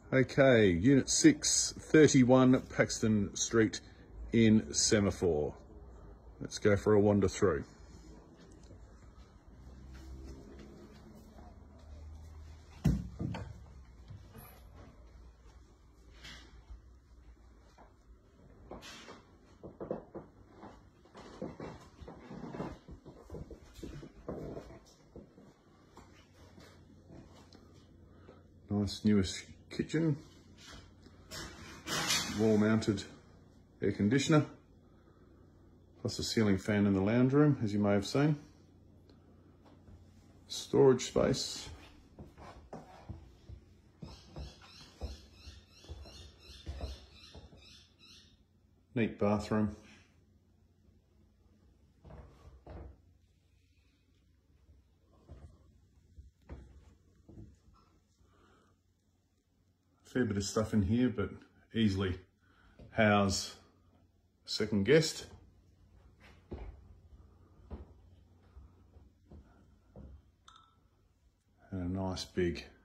Okay, Unit 6, 31 Paxton Street in Semaphore. Let's go for a wander through. Nice newish kitchen, wall mounted air conditioner, plus a ceiling fan in the lounge room, as you may have seen. Storage space. Neat bathroom. Fair bit of stuff in here, but easily house a second guest. And a nice big